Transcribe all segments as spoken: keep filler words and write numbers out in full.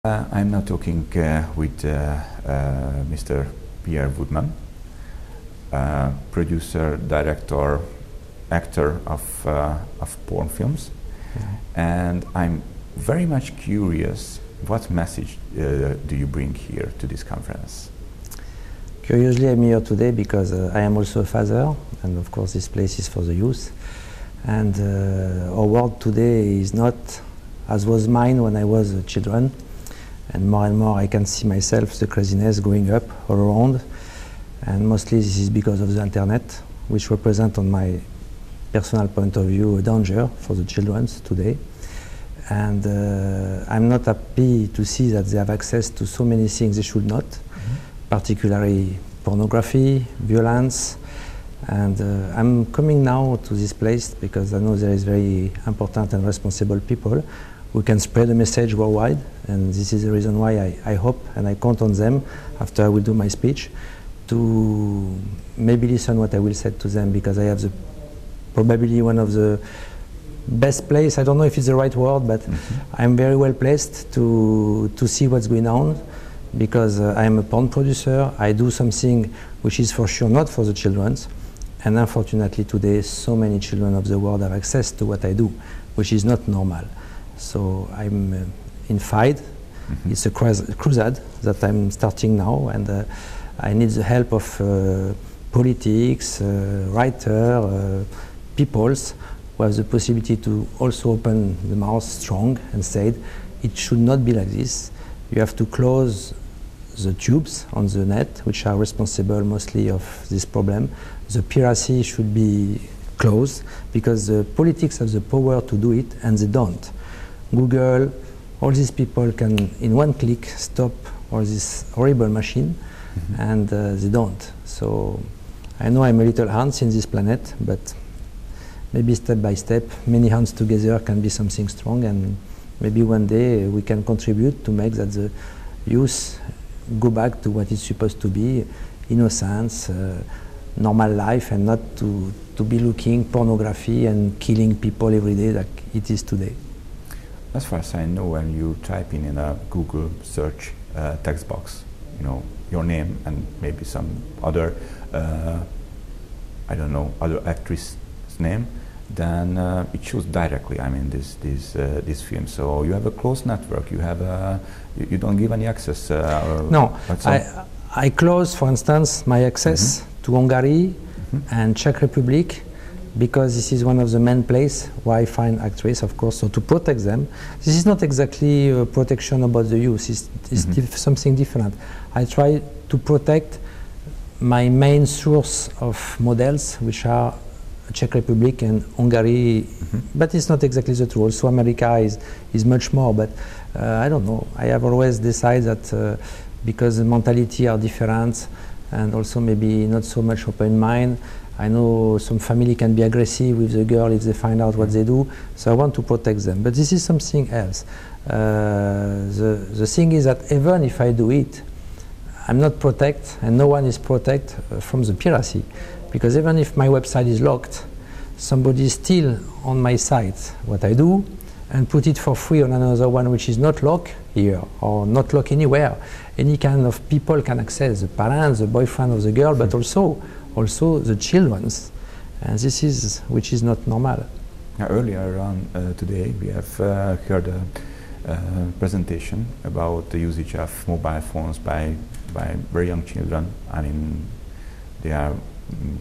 Uh, I'm now talking uh, with uh, uh, Mister Pierre Woodman, uh, producer, director, actor of, uh, of porn films. Mm-hmm. And I'm very much curious, what message uh, do you bring here to this conference? Curiously, I'm here today because uh, I am also a father, and of course this place is for the youth. And uh, our world today is not as was mine when I was a children. And more and more I can see myself, the craziness going up all around. And mostly this is because of the internet, which represent on my personal point of view a danger for the children today. And uh, I'm not happy to see that they have access to so many things they should not, mm-hmm. particularly pornography, violence. And uh, I'm coming now to this place because I know there is very important and responsible people who can spread the message worldwide, and this is the reason why I, I hope and I count on them after I will do my speech to maybe listen what I will say to them, because I have the probably one of the best place, I don't know if it's the right word, but mm-hmm. I'm very well placed to, to see what's going on, because uh, I'm a porn producer. I do something which is for sure not for the children, and unfortunately today so many children of the world have access to what I do, which is not normal. So I'm uh, in fight. Mm-hmm. It's a crusade that I'm starting now, and uh, I need the help of uh, politics, uh, writers, uh, peoples who have the possibility to also open the mouth strong and say it should not be like this. You have to close the tubes on the net, which are responsible mostly of this problem. The piracy should be closed because the politics have the power to do it, and they don't. Google, all these people can in one click stop all this horrible machine, mm-hmm. and uh, they don't. So I know I'm a little ants in this planet, but maybe step by step, many hands together can be something strong, and maybe one day we can contribute to make that the youth go back to what it's supposed to be, innocence, uh, normal life, and not to, to be looking pornography and killing people every day like it is today. As far as I know, when you type in in a Google search uh, text box, you know, your name and maybe some other, uh, I don't know, other actress' name, then uh, it shows directly, I mean, this this uh, this film. So you have a close network. You have a, you, you don't give any access. Uh, no, I I close, for instance, my access mm-hmm. to Hungary mm-hmm. and Czech Republic, because this is one of the main places where I find actresses, of course, so to protect them. This is not exactly a protection about the youth, it's, it's mm-hmm. dif something different. I try to protect my main source of models, which are Czech Republic and Hungary, mm-hmm. but it's not exactly the truth. Also America is, is much more, but uh, I don't know. I have always decided that uh, because the mentality are different, and also maybe not so much open mind, I know some family can be aggressive with the girl if they find out what they do, so I want to protect them. But this is something else. Uh, the, the thing is that even if I do it, I'm not protected, and no one is protected uh, from the piracy. Because even if my website is locked, somebody is still on my site what I do, and put it for free on another one which is not locked here, or not locked anywhere. Any kind of people can access, the parents, the boyfriend of the girl, but also also the children's, and this is which is not normal. Now, earlier on uh, today we have uh, heard a uh, presentation about the usage of mobile phones by by very young children. I mean, they are mm,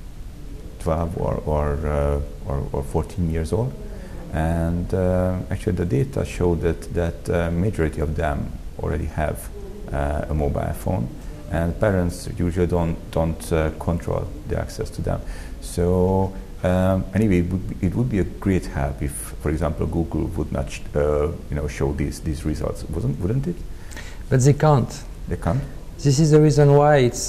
twelve or or, uh, or or fourteen years old, and uh, actually the data show that that uh, majority of them already have uh, a mobile phone. And parents usually don't don't uh, control the access to them. So um, anyway, it would, be, it would be a great help if, for example, Google would not sh uh, you know show these these results, wouldn't wouldn't it? But they can't. They can't. This is the reason why it's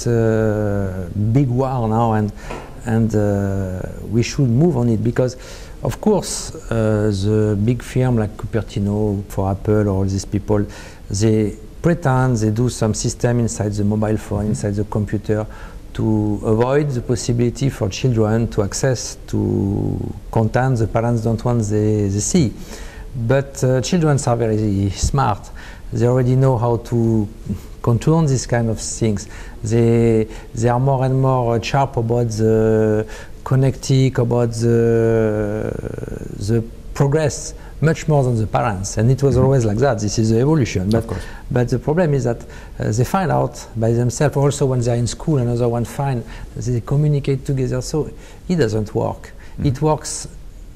a big war now, and and uh, we should move on it, because, of course, uh, the big firm like Cupertino for Apple or all these people, they pretend they do some system inside the mobile phone, mm-hmm. inside the computer, to avoid the possibility for children to access to content the parents don't want they, they see. But uh, children are very smart. They already know how to contour these kind of things. They, they are more and more sharp about the connecting, about the, the progress, much more than the parents. And it was mm-hmm. always like that. This is the evolution. But, but the problem is that uh, they find out by themselves, also when they're in school, another one find, they communicate together. So it doesn't work. Mm-hmm. It works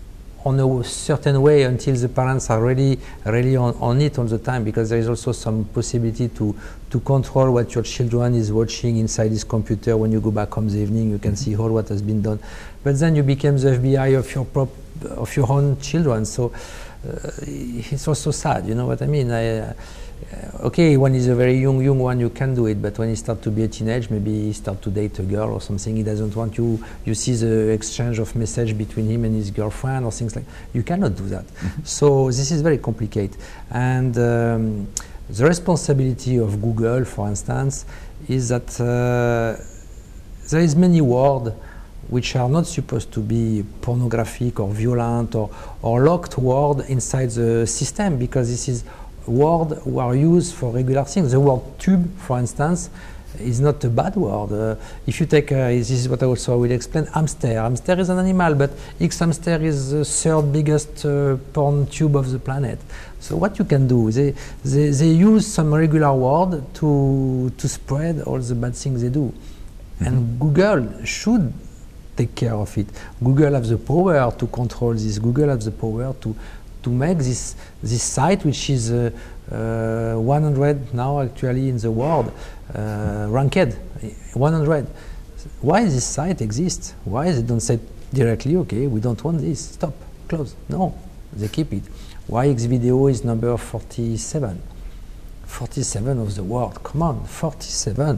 on a certain way until the parents are really, really on, on it all the time, because there is also some possibility to, to control what your children is watching inside his computer. When you go back home the evening, you can see all what has been done. But then you become the F B I of your, prop, of your own children. So uh, it's also sad, you know what I mean? I, uh, okay, when he's a very young, young one, you can do it, but when he starts to be a teenage, maybe he starts to date a girl or something, he doesn't want you, you see the exchange of message between him and his girlfriend or things like that. You cannot do that. Mm-hmm. So this is very complicated. And um, the responsibility of Google, for instance, is that uh, there is many words which are not supposed to be pornographic or violent or, or locked word inside the system, because this is words who are used for regular things. The word tube, for instance, is not a bad word. Uh, if you take, uh, this is what I also will explain, hamster. Hamster is an animal, but X hamster is the third biggest uh, porn tube of the planet. So what you can do, they, they, they use some regular word to, to spread all the bad things they do. Mm-hmm. And Google should take care of it. Google has the power to control this. Google has the power to to make this this site, which is uh, uh, one hundred now actually in the world, uh, ranked one hundred. Why this site exists? Why they don't say directly, okay, we don't want this, stop, close? No, they keep it. Why Xvideo is number forty-seven? forty-seven of the world. Come on, forty-seven.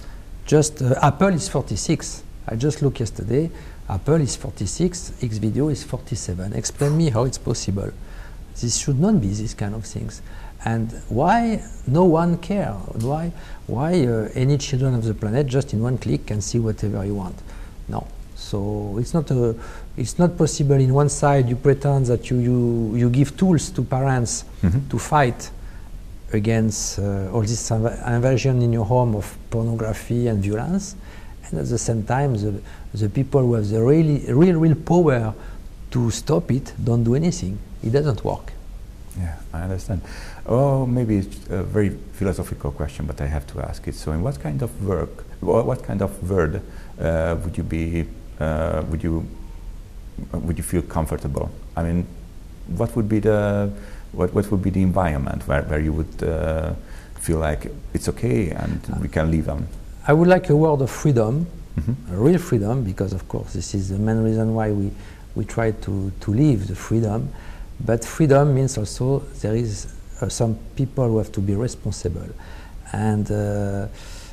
Just uh, Apple is forty-six. I just looked yesterday. Apple is forty-six. Xvideo is forty-seven. Explain me how it's possible. This should not be these kind of things. And why no one care? Why, why uh, any children of the planet just in one click can see whatever you want? No. So it's not a, it's not possible. In one side, you pretend that you you, you give tools to parents mm-hmm. to fight against uh, all this inv invasion in your home of pornography and violence, and at the same time, the the people who have the really real real power to stop it don't do anything. It doesn't work. Yeah, I understand. Oh, maybe it's a very philosophical question, but I have to ask it. So, in what kind of work, what kind of world uh, would you be, uh, would you, would you feel comfortable? I mean, what would be the, what, what would be the environment where, where you would uh, feel like it's okay and we can live on? I would like a world of freedom, mm-hmm. a real freedom, because of course this is the main reason why we we try to to live the freedom. But freedom means also there is uh, some people who have to be responsible, and uh,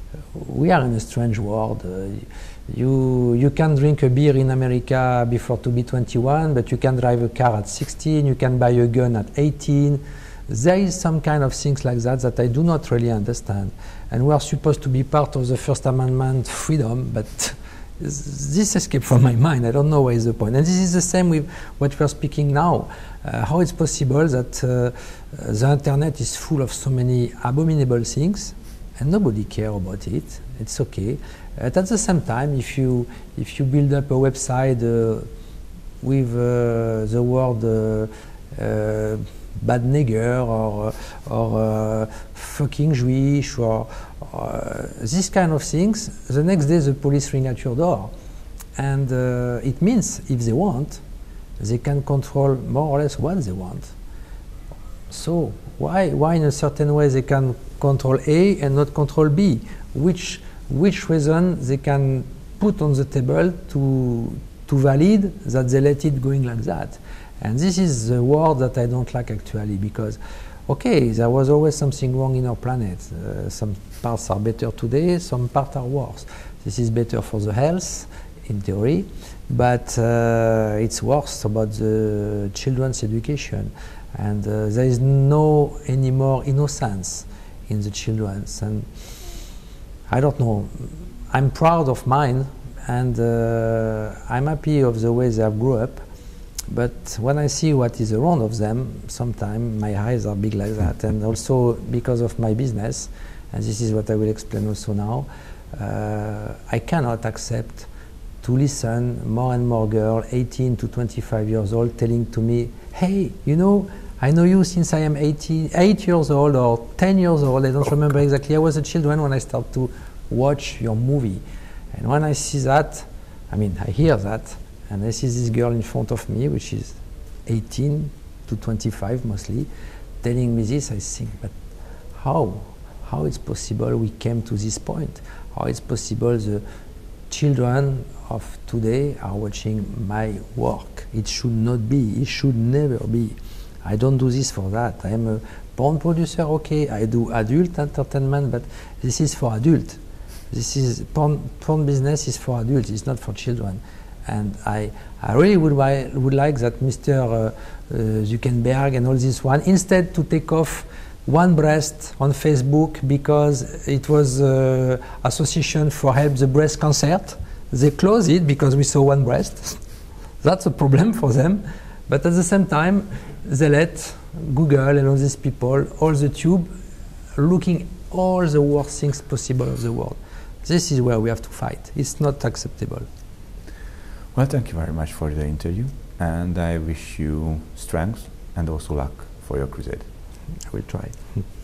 we are in a strange world. Uh, you you can drink a beer in America before to be twenty-one, but you can drive a car at sixteen. You can buy a gun at eighteen. There is some kind of things like that that I do not really understand, and we are supposed to be part of the First Amendment freedom, but this escaped from my mind. I don't know where is the point. And this is the same with what we are speaking now. Uh, how it's possible that uh, the internet is full of so many abominable things and nobody cares about it. It's okay. But at the same time, if you if you build up a website uh, with uh, the word uh, uh, bad nigger or or uh, fucking Jewish or uh, this kind of things, the next day the police ring at your door, and uh, it means if they want, they can control more or less what they want. So why why in a certain way they can control A and not control B? Which which reason they can put on the table to to valid that they let it going like that? And this is the word that I don't like actually, because, okay, there was always something wrong in our planet. Uh, some parts are better today, some parts are worse. This is better for the health, in theory, but uh, it's worse about the children's education. And uh, there is no any more innocence in the children's. And I don't know, I'm proud of mine, and uh, I'm happy of the way they have grew up. But when I see what is around of them, sometimes my eyes are big like that. And also because of my business, and this is what I will explain also now, uh, I cannot accept to listen more and more girls, eighteen to twenty-five years old, telling to me, hey, you know, I know you since I am eighteen, eight years old or ten years old, I don't oh, remember exactly. I was a child when I started to watch your movie. And when I see that, I mean, I hear that, and I see this girl in front of me, which is eighteen to twenty-five mostly, telling me this, I think, but how? How it's possible we came to this point? How it's possible the children of today are watching my work? It should not be, it should never be. I don't do this for that. I am a porn producer, okay, I do adult entertainment, but this is for adult. This is, porn, porn business is for adults, it's not for children. And I, I really would, would like that Mister Uh, uh, Zuckerberg and all this one, instead to take off one breast on Facebook because it was uh, Association for Help the Breast Cancer, they close it because we saw one breast. That's a problem for them. But at the same time, they let Google and all these people, all the tube, looking all the worst things possible of the world. This is where we have to fight. It's not acceptable. Well, thank you very much for the interview, and I wish you strength and also luck for your crusade. I will try.